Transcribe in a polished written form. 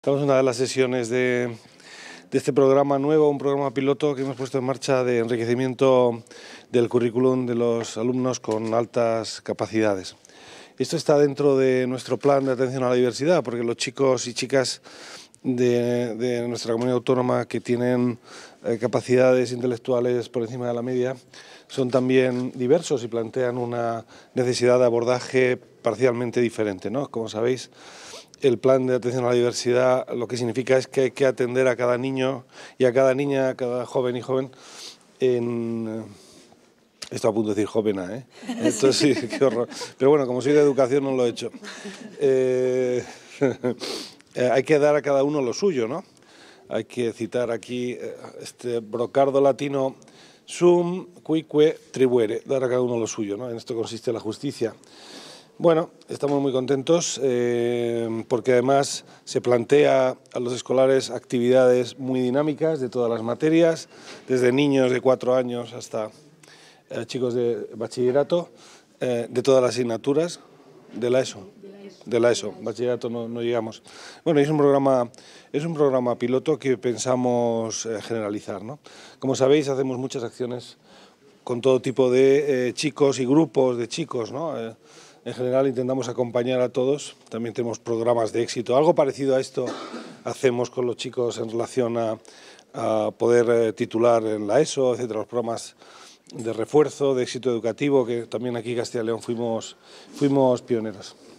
Estamos en una de las sesiones de este programa nuevo, un programa piloto que hemos puesto en marcha de enriquecimiento del currículum de los alumnos con altas capacidades. Esto está dentro de nuestro plan de atención a la diversidad, porque los chicos y chicas de nuestra comunidad autónoma que tienen capacidades intelectuales por encima de la media son también diversos y plantean una necesidad de abordaje parcialmente diferente, ¿no? Como sabéis, el plan de atención a la diversidad lo que significa es que hay que atender a cada niño y a cada niña, a cada joven y joven en... Estoy a punto de decir jovena, ¿eh? Esto sí, qué horror. Pero bueno, como soy de educación no lo he hecho. Hay que dar a cada uno lo suyo, ¿no? Hay que citar aquí este brocardo latino sum cuique tribuere, dar a cada uno lo suyo, ¿no? En esto consiste la justicia. Bueno, estamos muy contentos porque además se plantea a los escolares actividades muy dinámicas de todas las materias, desde niños de 4 años hasta chicos de bachillerato, de todas las asignaturas, de la ESO, bachillerato no llegamos. Bueno, es un programa piloto que pensamos generalizar, ¿no? Como sabéis, hacemos muchas acciones con todo tipo de chicos y grupos de chicos, ¿no? En general intentamos acompañar a todos, también tenemos programas de éxito. Algo parecido a esto hacemos con los chicos en relación a poder titular en la ESO, etcétera, los programas de refuerzo, de éxito educativo, que también aquí en Castilla y León fuimos pioneros.